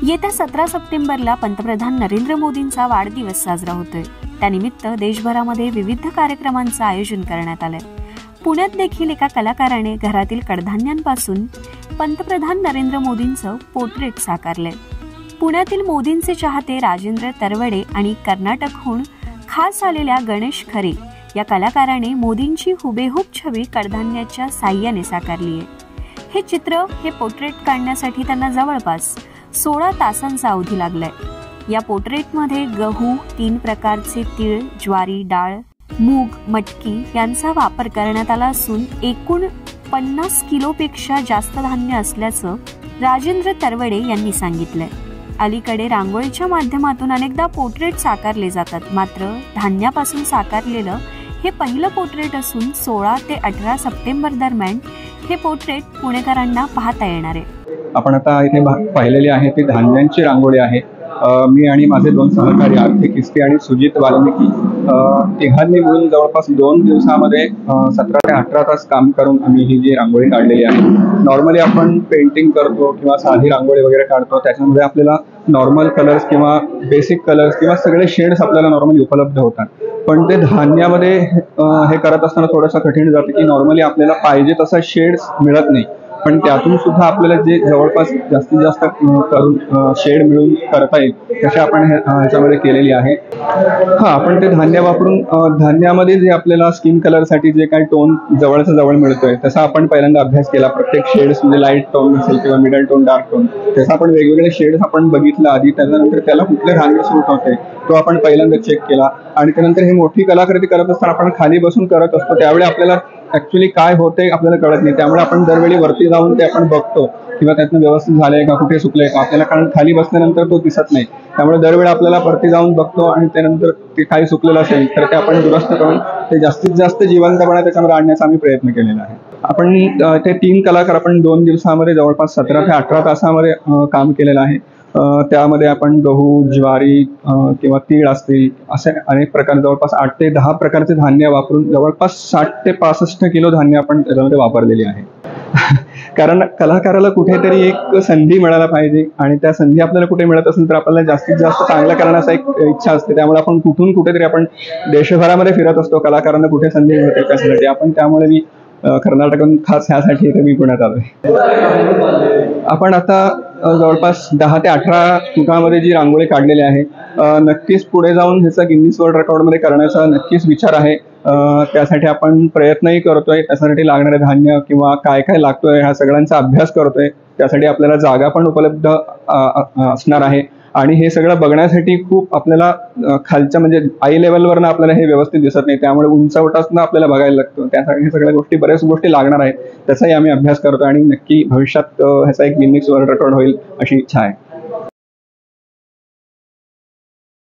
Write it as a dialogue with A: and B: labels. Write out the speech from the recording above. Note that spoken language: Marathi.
A: येत्या 17 सप्टेंबरला पंतप्रधान नरेंद्र मोदींचा वाढदिवस साजरा होतोय। त्यानिमित्त देशभरामध्ये विविध कार्यक्रमांचं आयोजन करण्यात आलंय। पुण्यात देखील एका कलाकाराने घरातील कडधान्यांपासून पंतप्रधान नरेंद्र मोदींचं पोर्ट्रेट साकारलंय। पुण्यातील मोदींचे चाहते राजेंद्र तरवडे आणि कर्नाटकहून खास आलेल्या गणेश खरे या कलाकाराने मोदींची हुबेहूब छवी कडधान्याच्या साह्याने साकारली आहे। हे चित्र, हे पोर्ट्रेट काढण्यासाठी त्यांना जवळपास 16 तासांचा अवधी लागलाय। या पोर्ट्रेटमध्ये गहू, 3 प्रकारचे तीळ, ज्वारी, डाळ, मूग, मटकी यांचा वापर करण्यात आला असून एकूण 50 किलोपेक्षा जास्त धान्य असल्याचं राजेंद्र तरवडे यांनी सांगितलंय। अलीकडे रांगोळीच्या माध्यमातून अनेकदा पोर्ट्रेट साकारले जातात, मात्र धान्यापासून साकारलेलं हे पहिलं पोर्ट्रेट असून 16 ते 18 सप्टेंबर दरम्यान हे पोर्ट्रेट पुणेकरांना पाहता येणार आहे।
B: आपण आता इथे पाहिलेली आहे ती धान्यांची रांगोळी आहे। मी आणि माझे 2 सहकारी आर्थिक किस्ती आणि सुजित वाल्मिकी तिघांनी मिळून जवळपास 2 दिवसामध्ये 17 ते 18 तास काम करून आम्ही ही जी रांगोळी काढलेली आहे। नॉर्मली आपण पेंटिंग करतो किंवा साधी रांगोळी वगैरे काढतो, त्याच्यामध्ये आपल्याला नॉर्मल कलर्स किंवा बेसिक कलर्स किंवा सगळे शेड्स आपल्याला नॉर्मली उपलब्ध होतात, पण ते धान्यामध्ये हे करत असताना थोडंसं कठीण जातं की नॉर्मली आपल्याला पाहिजे तसा शेड्स मिळत नाही, पण त्यातून सुद्धा आपल्याला जे जवळपास जास्तीत जास्त करून शेड मिळून करता येईल तसे आपण ह्याच्यामध्ये केलेली आहे। आपण ते धान्य वापरून धान्यामध्ये जे आपल्याला स्किन कलरसाठी जे काही टोन जवळचा जवळ मिळतोय तसा आपण पहिल्यांदा अभ्यास केला। प्रत्येक शेड्स म्हणजे लाईट टोन असेल किंवा मिडल टोन, डार्क टोन, तसं आपण वेगवेगळे शेड्स आपण बघितलं आधी, त्यानंतर त्याला कुठले धान्य सूट होते तो आपण पहिल्यांदा चेक केला आणि त्यानंतर ही मोठी कलाकृती करत असताना आपण खाली बसून करत असतो, त्यावेळी आपल्याला ऍक्च्युली काय होते आपल्याला कळत नाही, त्यामुळे आपण दरवेळी वरती जाऊन ते आपण बघतो किंवा त्यातनं व्यवस्थित झालंय का, कुठे चुकलंय का आपल्याला, कारण खाली बसल्यानंतर तो दिसत नाही, त्यामुळे दरवेळी आपल्याला वरती जाऊन बघतो आणि त्यानंतर ते काही चुकलेलं असेल तर ते आपण दुरुस्त करून ते जास्तीत जास्त जिवंतपणा त्याच्यामध्ये आणण्याचा आम्ही प्रयत्न केलेला आहे। आपण ते 3 कलाकार आपण 2 दिवसामध्ये जवळपास 17 ते 18 तासामध्ये काम केलेलं आहे। त्यामध्ये आपण गहू, ज्वारी किंवा तीळ असतील असे अनेक प्रकार, जवळपास 8 ते 10 प्रकारचे धान्य वापरून जवळपास 60 ते 65 किलो धान्य आपण त्याच्यामध्ये वापरलेली आहे। कारण कलाकाराला कुठेतरी एक संधी मिळायला पाहिजे आणि त्या संधी आपल्याला कुठे मिळत असेल तर आपल्याला जास्तीत जास्त चांगलं करण्याचा एक इच्छा असते, त्यामुळे आपण कुठून कुठेतरी आपण देशभरामध्ये फिरत असतो कलाकारांना कुठे संधी मिळते त्यासाठी आपण, त्यामुळे मी कर्नाटकहून खास ह्यासाठी इथे मी पुण्यात आलोय। आपण आता जवळपास 10 ते 18 फुटामध्ये जी रांगोळी काढलेली आहे, नक्कीच पुढे जाऊन ह्याचा गिनीज वर्ल्ड रेकॉर्डमध्ये करण्याचा नक्कीच विचार आहे। त्यासाठी आपण प्रयत्नही करतोय, त्यासाठी लागणारे धान्य किंवा काय काय लागतोय ह्या सगळ्यांचा अभ्यास करतोय, त्यासाठी आपल्याला जागा पण उपलब्ध असणार आहे आणि हे सगळं बघण्यासाठी खूप आपल्याला खालच्या म्हणजे आय लेवलवरनं आपल्याला हे व्यवस्थित दिसत नाही, त्यामुळे उंचावटासनं आपल्याला बघायला लागतं, त्यासाठी हे सगळ्या गोष्टी बऱ्याच गोष्टी लागणार आहेत, त्याचाही आम्ही अभ्यास करतो आणि नक्की भविष्यात ह्याचा एक गिनीज वर्ल्ड रेकॉर्ड होईल अशी इच्छा आहे।